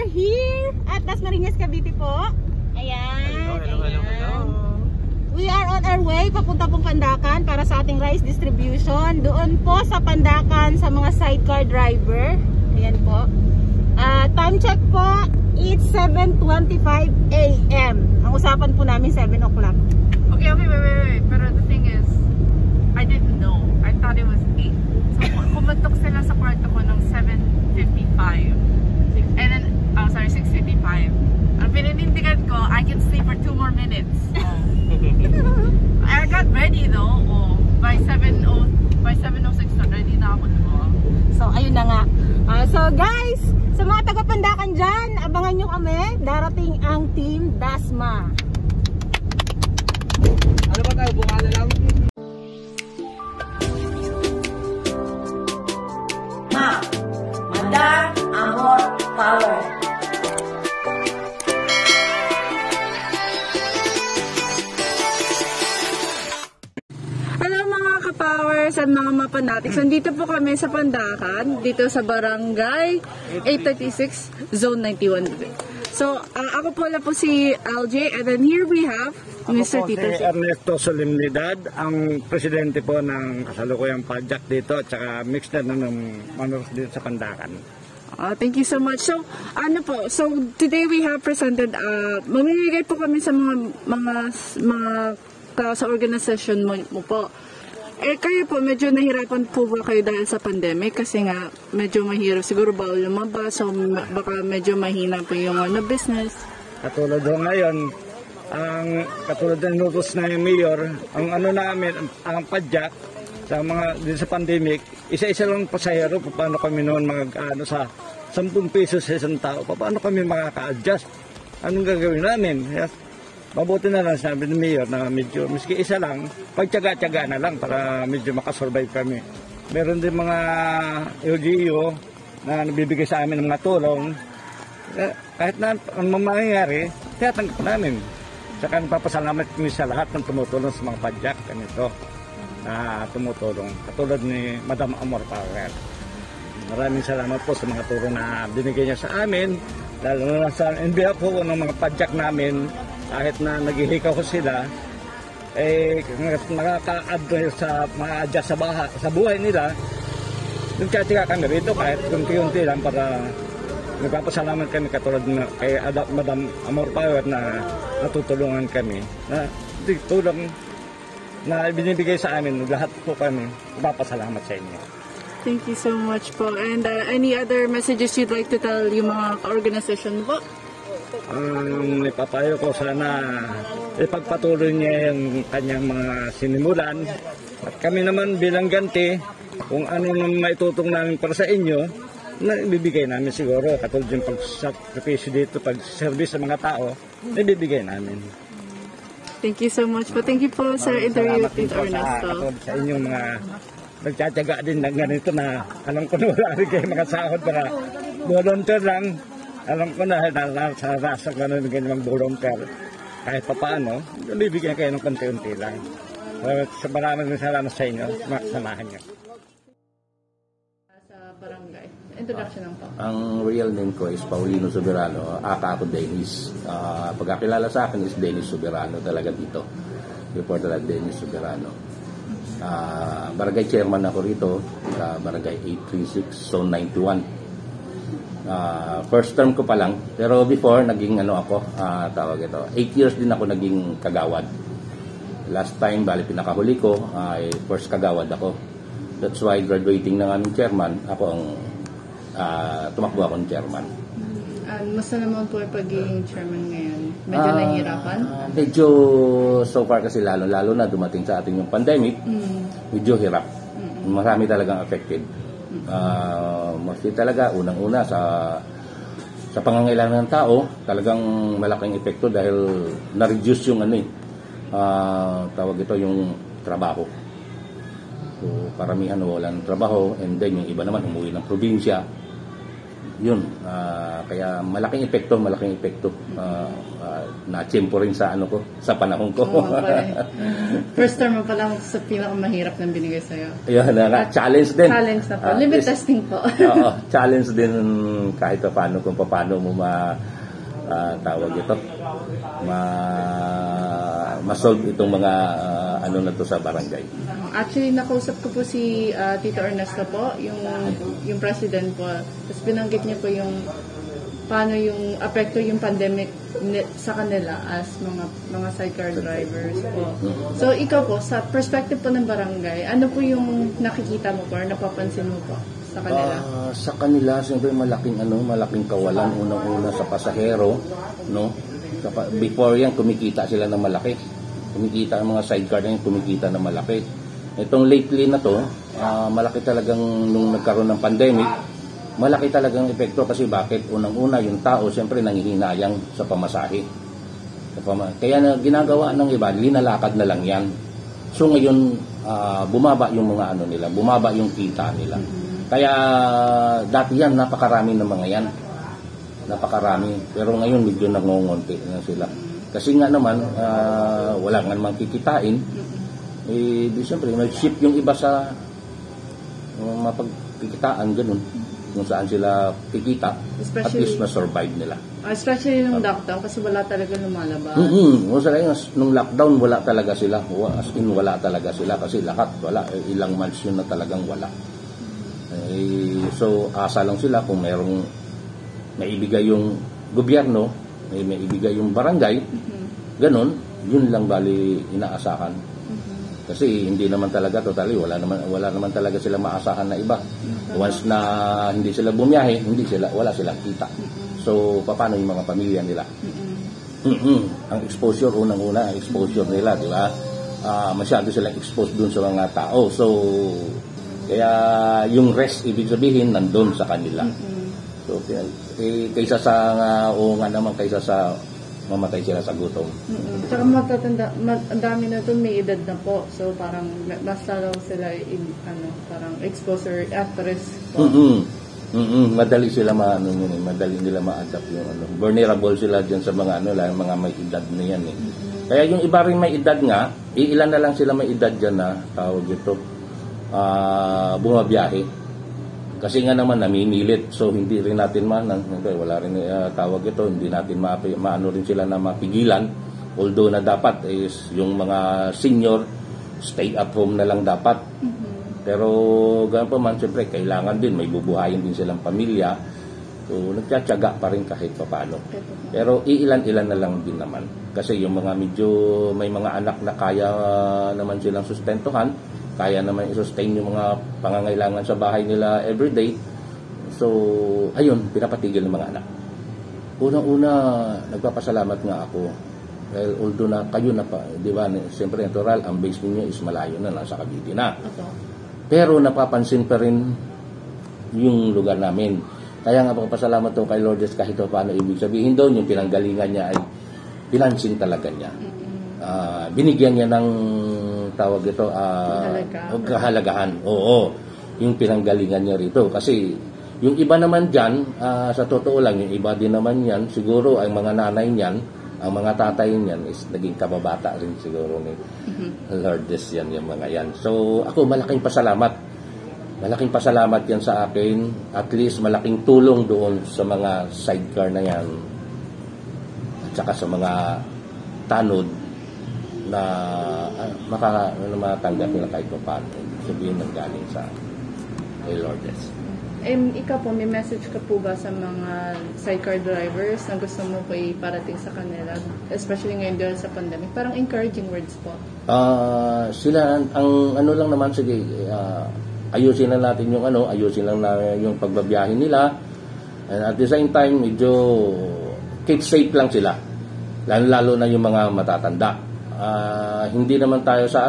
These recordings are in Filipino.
are here at Dasmarinas Cavite po. Ayan. Hello. We are on our way papunta pong Pandacan para sa ating rice distribution. Doon po sa Pandacan sa mga sidecar driver. Ayan po. Time check po, it's 7:25 AM. Ang usapan po namin 7 o'clock. Okay, wait. Pero the thing is, I didn't know. I thought it was 8. So, kumatok sila sa kwarto ko ng 7:55. And then, 6:55. Ang pininindigan ko, I can sleep for 2 more minutes. I got ready though. By 7:06 na ready na ako doon. So, ayun na nga. So, guys, sa mga taga-Pandacan dyan, abangan nyo kami. Darating ang Team Dasma. Ano ba tayo? Bukala lang. Manda, amor, power. Hello mga ka-powers at mga mapanatics. Nandito po kami sa Pandacan, dito sa Barangay 836, Zone 91. So, ako po si LJ, and then here we have Mr. Peter. Si Ernesto Solemnidad, ang presidente po ng kasalukuyang PAYOUT dito at saka mixed na ng manok dito sa Pandacan. Thank you so much. So, so today we have presented, mamimigay po kami sa mga sa organisasyon mo po. Kayo po, medyo nahirapan po ba kayo dahil sa pandemic? Kasi nga, medyo mahirap. Siguro bawal lumabas, so baka medyo mahina po yung business. Katulad ho ngayon, katulad ng nutos na yung mayor, ang namin, ang PAYOUT, sa mga, din sa pandemic, isa-isa lang pasahero, paano kami noon sa 10 pesos sa isang tao, paano kami makaka-adjust? Anong gagawin namin? Yes. Mabuti na lang sabi ng mayor na medyo, miski isa lang, pagtyaga-tyaga na lang para medyo makasurvive kami. Meron din mga LGU na nabibigay sa amin ng mga tulong. Kahit na ang mangyayari, tiyatanggap namin. Saka nagpapasalamat kami sa lahat ng tumutulong sa mga PAYOUT ganito na tumutulong. Katulad ni Madam Amor Power. Maraming salamat po sa mga tulong na binigay niya sa amin. Lalo na sa behalf po ng mga PAYOUT namin, kahit na naghihikaw ko sila, nakaka-adjust sa mga-adjust sa buhay nila, nagtsatsaga kami rito kahit kunti-kunti lang para nagpapasalamat kami katulad na kay Madam Amor Power na natutulungan kami. Na tulong na binibigay sa amin, lahat po kami, nagpapasalamat sa inyo. Thank you so much po. And any other messages you'd like to tell yung mga organisasyon po? Ipapayo ko sana ipagpatuloy niya yung kanyang mga sinimulan at kami naman bilang ganti kung ano nang maitutong namin para sa inyo na ibibigay namin siguro katulad yung pag-sakripisyo dito, pag-service sa mga tao na ibibigay namin. Thank you so much po. Thank you po sa interview with Ernesto. Sa inyong mga nagtsatsaga din ng ganito na alam ko na wala rin kayo mga sahod para volunteer lang. Alam ko na sa rasa ko na ganyan volunteer. Kahit pa paano, bibigyan kayo ng konti-unti lang. So, maraming salamat sa inyo, samahan niyo. Sa barangay, introduction lang po. Ang real name ko is Paulino Soberano, aka ako Dennis. Pagkakilala sa akin is Dennis Soberano talaga dito. Before talaga Dennis Soberano. Barangay chairman ako rito sa Barangay 836, Zone 91. First term ko pa lang, pero before naging tawag ito, 8 years din ako naging kagawad. Last time, bali pinakahuli ko, ay first kagawad ako. That's why graduating ng aming chairman, ako ang tumakbo akong chairman. Masa naman po yung pagiging chairman ngayon? Medyo nahihirapan? Medyo so far kasi lalo na dumating sa atin yung pandemic, medyo hirap. Marami talagang affected. Mostly talaga unang-una sa pangangailangan ng tao, talagang malaking epekto dahil na-reduce yung tawag ito yung trabaho. So paramihan walang trabaho, and then yung iba naman umuwi ng probinsya. yun, kaya malaking epekto na-tsempo rin sa ano ko, sa panahon ko. First term mo pa lang sa pinakamahirap ng binigay sa'yo. Yun, challenge din. Challenge na po. Limit testing po. Oo, challenge din kahit paano kung paano mo tawag ito, ma-solve itong mga ano na to sa barangay. Actually, nakausap ko po si Tito Ernesto po, yung president po. Tapos binanggit niya po yung paano yung apekto yung pandemic sa kanila as mga sidecar drivers po. So, ikaw po, sa perspective po ng barangay, ano po yung nakikita mo po or napapansin mo po sa kanila? Sa kanila, siyempre malaking kawalan unang-una sa pasahero, no? Before yan, kumikita sila ng malaki. Kumikita ang mga sidecar na yan, kumikita ng malaki. Itong lately na to, malaki talagang nung nagkaroon ng pandemic, malaki talagang epekto kasi bakit? Unang-una, yung tao, siyempre nangihinayang sa pamasahe. Kaya na ginagawa ng iba, linalakad na lang yan. So ngayon, bumaba yung mga ano nila, bumaba yung kita nila. Kaya dati yan, napakarami ng mga yan. Napakarami. Pero ngayon, medyo nangongonti na sila. Kasi nga naman, wala nga naman kikitain. Di siyempre, nag-ship yung iba sa mapagkikitaan, ganun. Kung saan sila kikita, at least na-survive nila. Especially nung lockdown, kasi wala talaga lumalabas. Nung lockdown, wala talaga sila. As in, wala talaga sila kasi lahat, wala. Ilang months yun na talagang wala. So, asa lang sila kung merong maibigay yung gobyerno, may ibigay yung barangay, ganun, yun lang bali inaasahan. Kasi hindi naman talaga totally, wala naman talaga sila maasahan na iba. Once na hindi sila bumiyahe, wala silang kita. So, paano yung mga pamilya nila? Ang exposure, unang-una, ang exposure nila, di ba? Masyado silang exposed dun sa mga tao. So, kaya yung rest, ibig sabihin, nandun sa kanila. So, kaysa sa kaysa sa mamatay sila sa gutom. Tsaka ang dami na ito, may edad na po. So, parang basta lang sila parang exposure at risk po. Madali sila madali nila ma-adapt yung vulnerable sila diyan sa mga mga may edad na yan eh. Kaya yung iba rin may edad nga, ilan na lang sila may edad diyan na tawag ito bumabiyahe. Kasi nga naman namimilit, so hindi rin natin wala rin tawag ito, hindi natin maano rin sila na mapigilan. Although na dapat is yung mga senior stay at home na lang dapat. Pero ganun pa man, siyempre kailangan din, may bubuhayin din silang pamilya. So nagtsatsaga pa rin kahit paano. Pero iilan-ilan na lang din naman. Kasi yung mga medyo may mga anak na kaya naman silang sustentuhan, kaya naman i-sustain yung mga pangangailangan sa bahay nila everyday. So, ayun, pinapatigil ng mga anak. Unang-una, nagpapasalamat nga ako. Well, although na kayo na pa, di ba, siyempre natural, ang base ninyo is malayo na, nasa Cavite na. Pero napapansin pa rin yung lugar namin. Kaya nga papasalamat ko kay Lourdes kahit paano ibig sabihin doon, yung pinanggalingan niya ay pinansin talaga niya. Binigyan niya ng tawag ito kahalagahan. Oo, yung pinanggalingan niya rito. Kasi yung iba naman dyan, sa totoo lang, yung iba din naman yan, siguro ang mga nanay niyan, ang mga tatay niyan is naging kababata rin siguro ni Lourdes yan, yung mga yan. So ako malaking pasalamat. Malaking pasalamat yan sa akin. At least malaking tulong doon sa mga sidecar na yan. At saka sa mga TANOD na matanggap nila kahit paano. Sabihin ng galing sa kay Lourdes. Ikaw po, may message ka po ba sa mga sidecar drivers na gusto mo po iparating sa kanila, especially ngayon dahil sa pandemic? Parang encouraging words po. Sila, ang lang naman, sige, ayusin lang natin yung ayusin lang na yung pagbabiyahe nila. And at the same time, medyo keep safe lang sila. Lalo na yung mga matatanda. Hindi naman tayo sa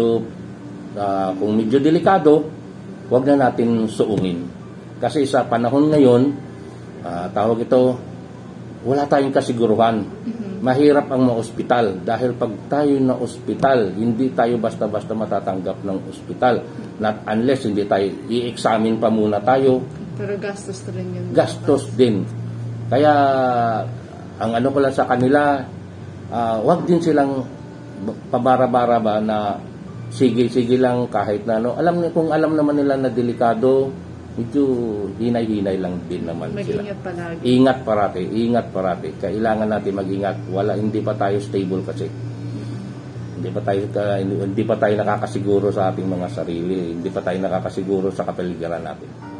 kung medyo delikado, wag na natin suungin. Kasi sa panahon ngayon, tawag ito, wala tayong kasiguruhan. Mahirap ang mga ospital dahil pag tayo na ospital, hindi tayo basta-basta matatanggap ng ospital. Not unless hindi tayo i-examine pa muna tayo Pero gastos na rin yun. Gastos din. Kaya, ang ano ko lang sa kanila, wag din silang pabara-bara ba na sige lang kahit na ano. Kung alam naman nila na delikado, medyo hinay-hinay lang din naman sila. Mag-ingat palagi. Ingat parati. Kailangan natin mag-ingat. Hindi pa tayo stable kasi. Hindi pa tayo nakakasiguro sa ating mga sarili. Hindi pa tayo nakakasiguro sa kapaligiran natin.